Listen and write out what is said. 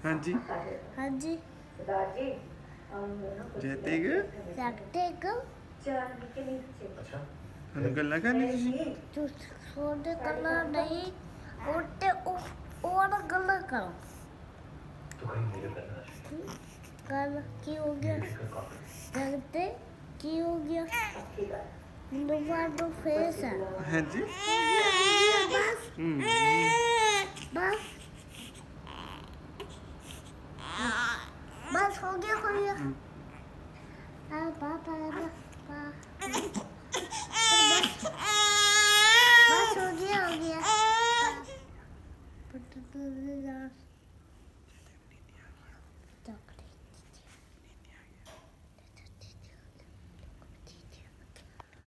हाँ जी हाँ जी जैतेग जैतेग हम गल्ला करनी तू छोटे गल्ला नहीं उल्टे और गल्ला करो गल की हो गया जगते की हो गया नुमा तो फेस है हाँ जी